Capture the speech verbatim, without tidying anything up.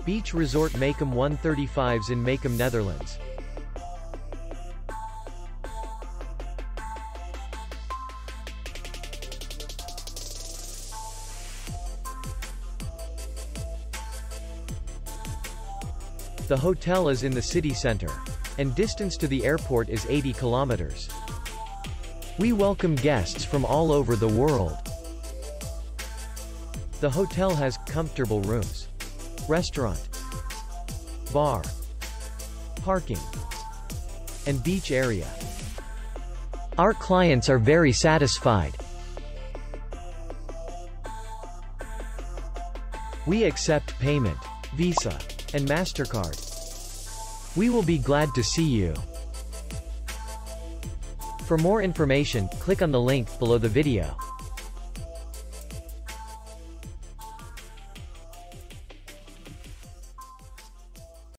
Beach Resort Makkum one thirty-fives in Makkum, Netherlands. The hotel is in the city center, and distance to the airport is eighty kilometers. We welcome guests from all over the world. The hotel has comfortable rooms, restaurant, bar, parking, and beach area. Our clients are very satisfied. We accept payment, Visa, and MasterCard. We will be glad to see you. For more information, click on the link below the video.